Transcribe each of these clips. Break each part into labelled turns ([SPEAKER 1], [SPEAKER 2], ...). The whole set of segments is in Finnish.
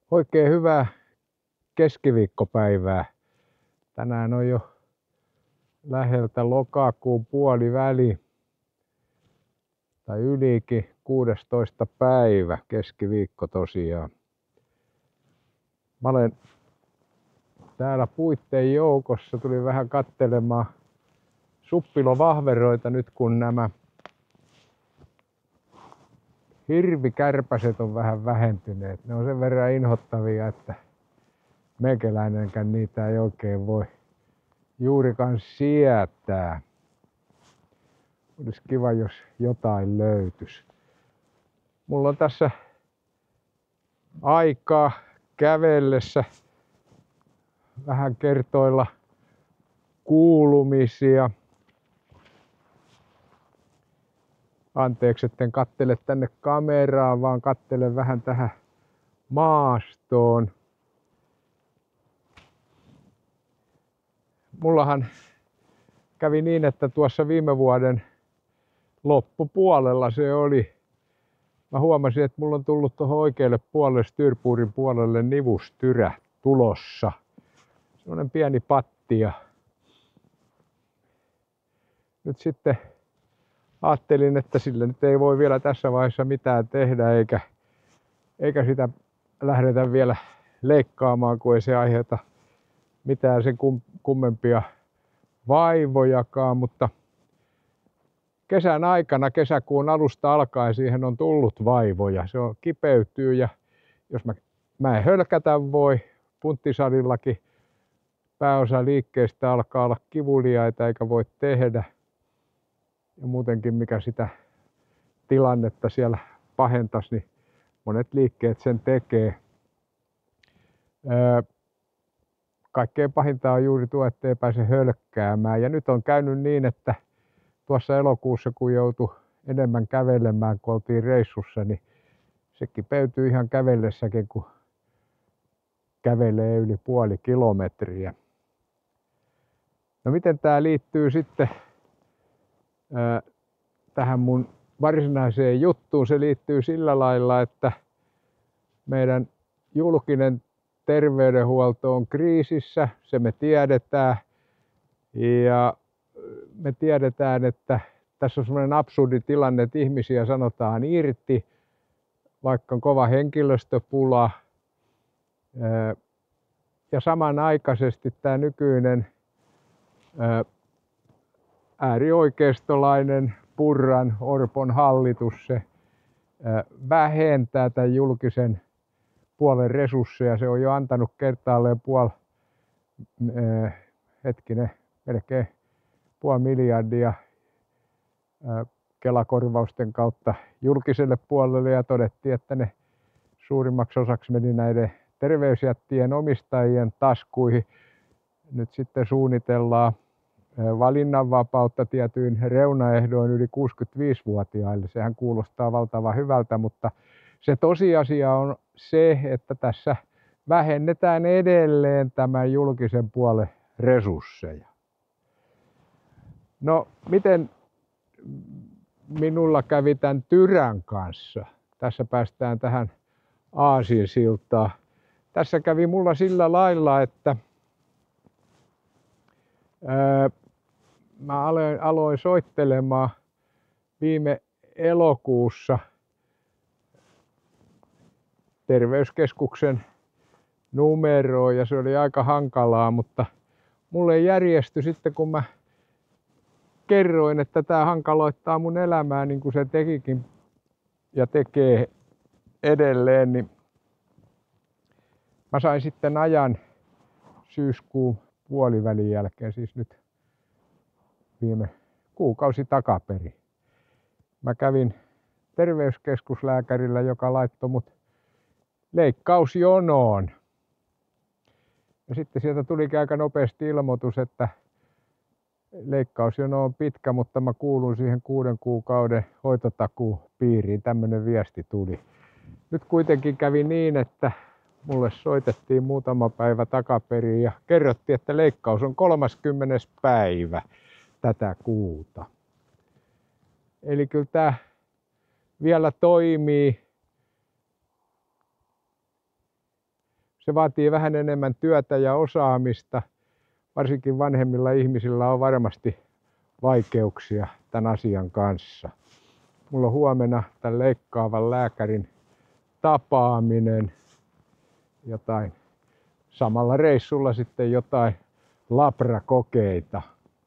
[SPEAKER 1] Oikein hyvää keskiviikkopäivää. Tänään on jo läheltä lokakuun puoliväli tai ylikin 16. päivä, keskiviikko tosiaan. Mä olen täällä puitten joukossa, tulin vähän katselemaan suppilovahveroita nyt kun nämä hirvikärpäset on vähän vähentyneet. Ne on sen verran inhottavia, että meikäläinenkään niitä ei oikein voi juurikaan sietää. Olisi kiva, jos jotain löytyisi. Mulla on tässä aikaa kävellessä vähän kertoilla kuulumisia. Anteeksi, etten kattele tänne kameraan, vaan kattelen vähän tähän maastoon. Mullahan kävi niin, että tuossa viime vuoden loppupuolella se oli. Mä huomasin, että mulla on tullut tuohon oikealle puolelle, styrpuurin puolelle nivustyrä tulossa. Semmoinen pieni patti ja nyt sitten ajattelin, että sille nyt ei voi vielä tässä vaiheessa mitään tehdä eikä sitä lähdetä vielä leikkaamaan, kun ei se aiheuta mitään sen kummempia vaivojakaan, mutta kesän aikana, kesäkuun alusta alkaen siihen on tullut vaivoja. Se on kipeytyy ja jos mä en hölkätä voi, punttisalillakin pääosa liikkeestä alkaa olla kivuliaita eikä voi tehdä. Ja muutenkin mikä sitä tilannetta siellä pahentaisi, niin monet liikkeet sen tekee. Kaikkein pahinta on juuri tuo, ettei pääse hölkkäämään. Ja nyt on käynyt niin, että tuossa elokuussa kun joutui enemmän kävelemään, kun oltiin reissussa, niin se kipeytyy ihan kävellessäkin, kun kävelee yli puoli kilometriä. No miten tämä liittyy sitten tähän mun varsinaiseen juttuun? Se liittyy sillä lailla, että meidän julkinen terveydenhuolto on kriisissä, se me tiedetään. Ja me tiedetään, että tässä on sellainen absurdi tilanne, että ihmisiä sanotaan irti, vaikka on kova henkilöstöpula. Ja samanaikaisesti tämä nykyinen äärioikeistolainen Purran Orpon hallitus, se vähentää tämän julkisen puolen resursseja. Se on jo antanut kertaalleen melkein puoli miljardia Kela-korvausten kautta julkiselle puolelle ja todettiin, että ne suurimmaksi osaksi meni näiden terveysjättien omistajien taskuihin. Nyt sitten suunnitellaan valinnanvapautta tietyin reunaehdoin yli 65-vuotiaille. Sehän kuulostaa valtavan hyvältä, mutta se tosiasia on se, että tässä vähennetään edelleen tämän julkisen puolen resursseja. No, miten minulla kävi tämän Tyrän kanssa? Tässä päästään tähän aasinsiltaan. Tässä kävi mulla sillä lailla, että mä aloin soittelemaan viime elokuussa terveyskeskuksen numeroon ja se oli aika hankalaa, mutta mulle järjestyi sitten, kun mä kerroin, että tämä hankaloittaa mun elämää niin kuin se tekikin ja tekee edelleen, niin mä sain sitten ajan syyskuun puolivälin jälkeen, siis nyt viime kuukausi takaperin. Mä kävin terveyskeskuslääkärillä, joka laittoi mut leikkausjonoon. Ja sitten sieltä tulikin aika nopeasti ilmoitus, että leikkausjono on pitkä, mutta mä kuulun siihen 6 kuukauden hoitotakuupiiriin. Tämmönen viesti tuli. Nyt kuitenkin kävi niin, että mulle soitettiin muutama päivä takaperin ja kerrottiin, että leikkaus on 30. päivä tätä kuuta. Eli kyllä tää vielä toimii. Se vaatii vähän enemmän työtä ja osaamista. Varsinkin vanhemmilla ihmisillä on varmasti vaikeuksia tämän asian kanssa. Mulla on huomenna tämän leikkaavan lääkärin tapaaminen. Jotain samalla reissulla sitten jotain labrakokeita.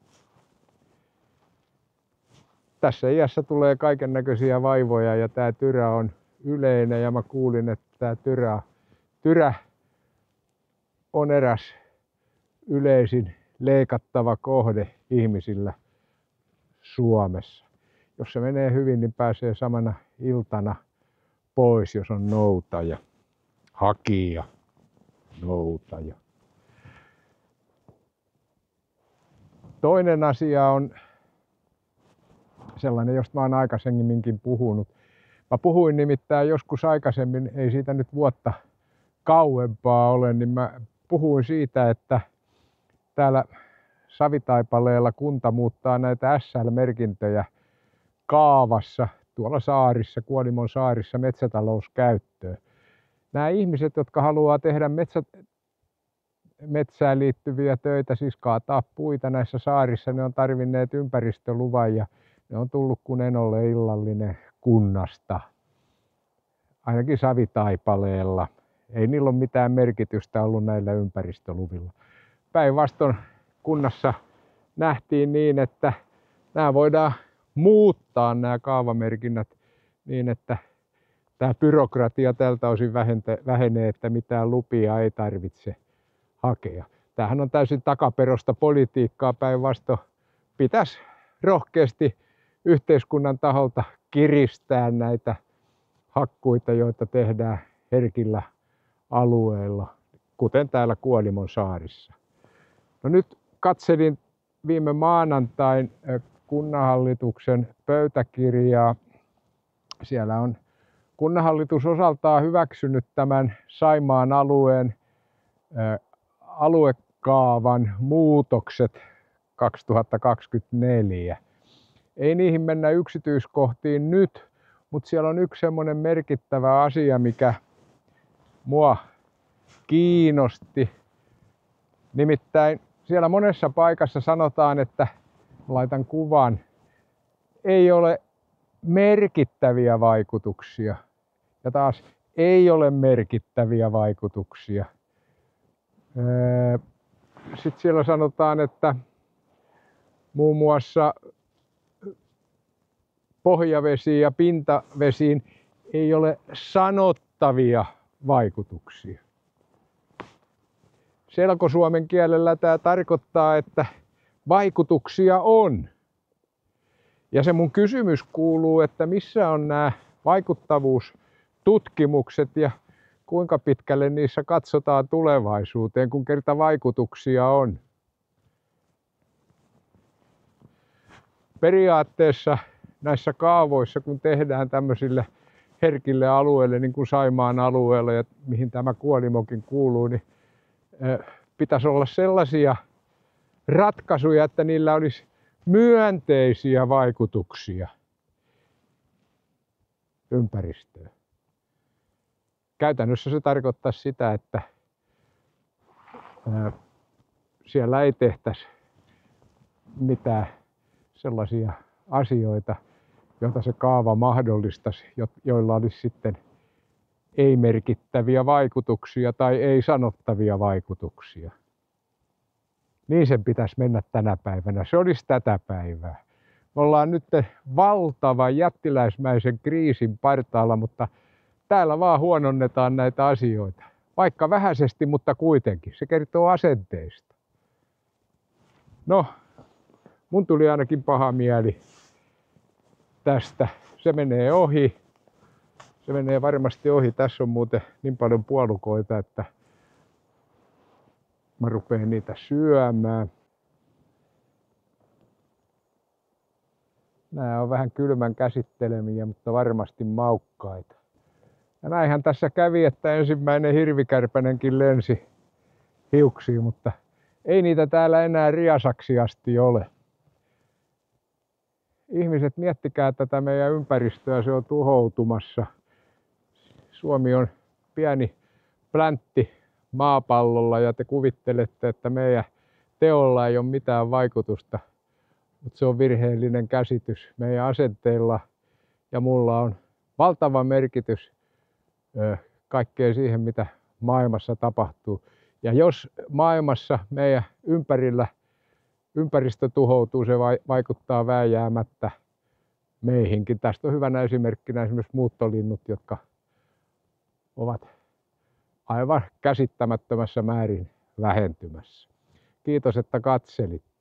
[SPEAKER 1] Tässä iässä tulee kaiken näköisiä vaivoja ja tämä tyrä on yleinen ja mä kuulin, että tämä tyrä on eräs yleisin leikattava kohde ihmisillä Suomessa. Jos se menee hyvin, niin pääsee samana iltana pois, jos on noutaja, hakija, noutaja. Toinen asia on sellainen, josta mä oon aikaisemminkin puhunut. Mä puhuin nimittäin joskus aikaisemmin, ei siitä nyt vuotta kauempaa ole, niin mä puhuin siitä, että täällä Savitaipaleella kunta muuttaa näitä SL-merkintöjä kaavassa tuolla saarissa, Kuolimon saarissa metsätalouskäyttöön. Nämä ihmiset, jotka haluaa tehdä metsään liittyviä töitä, siis kaataa puita näissä saarissa, ne on tarvinneet ympäristöluvan ja ne on tullut kun en ole illallinen kunnasta. Ainakin Savitaipaleella. Ei niillä ole mitään merkitystä ollut näillä ympäristöluvilla. Päinvastoin kunnassa nähtiin niin, että nämä voidaan muuttaa nämä kaavamerkinnät niin, että tämä byrokratia tältä osin vähenee, että mitään lupia ei tarvitse hakea. Tämähän on täysin takaperosta politiikkaa, päinvastoin pitäisi rohkeasti yhteiskunnan taholta kiristää näitä hakkuita, joita tehdään herkillä alueilla, kuten täällä Kuolimon saarissa. No nyt katselin viime maanantain kunnanhallituksen pöytäkirjaa. Siellä on kunnanhallitus osaltaan hyväksynyt tämän Saimaan alueen aluekaavan muutokset 2024. Ei niihin mennä yksityiskohtiin nyt, mutta siellä on yksi semmoinen merkittävä asia, mikä mua kiinnosti. Nimittäin siellä monessa paikassa sanotaan, että laitan kuvan, ei ole merkittäviä vaikutuksia. Ja taas ei ole merkittäviä vaikutuksia. Sitten siellä sanotaan, että muun muassa pohjavesiin ja pintavesiin ei ole sanottavia vaikutuksia. Selkosuomen kielellä tämä tarkoittaa, että vaikutuksia on. Ja se mun kysymys kuuluu, että missä on nämä vaikuttavuustutkimukset ja kuinka pitkälle niissä katsotaan tulevaisuuteen, kun kerta vaikutuksia on. Periaatteessa näissä kaavoissa, kun tehdään tämmöisille herkille alueille, niin kuin Saimaan alueella ja mihin tämä Kuolimokin kuuluu, niin pitäisi olla sellaisia ratkaisuja, että niillä olisi myönteisiä vaikutuksia ympäristöön. Käytännössä se tarkoittaa sitä, että siellä ei tehtäisi mitään sellaisia asioita, joita se kaava mahdollistaisi, joilla olisi sitten ei-merkittäviä vaikutuksia tai ei-sanottavia vaikutuksia. Niin sen pitäisi mennä tänä päivänä. Se olisi tätä päivää. Me ollaan nyt valtavan jättiläismäisen kriisin partaalla, mutta täällä vaan huononnetaan näitä asioita. Vaikka vähäisesti, mutta kuitenkin. Se kertoo asenteista. No, mun tuli ainakin paha mieli tästä. Se menee ohi. Se menee varmasti ohi. Tässä on muuten niin paljon puolukoita, että mä rupean niitä syömään. Nämä on vähän kylmän käsittelemiä, mutta varmasti maukkaita. Ja näinhän tässä kävi, että ensimmäinen hirvikärpänenkin lensi hiuksiin, mutta ei niitä täällä enää riasaksi asti ole. Ihmiset, miettikää tätä meidän ympäristöä, se on tuhoutumassa. Suomi on pieni pläntti maapallolla ja te kuvittelette, että meidän teolla ei ole mitään vaikutusta, mutta se on virheellinen käsitys. Meidän asenteilla ja mulla on valtava merkitys kaikkeen siihen, mitä maailmassa tapahtuu. Ja jos maailmassa meidän ympäristö tuhoutuu, se vaikuttaa vääjäämättä meihinkin. Tästä on hyvänä esimerkkinä esimerkiksi muuttolinnut, jotka ovat aivan käsittämättömässä määrin vähentymässä. Kiitos, että katselit.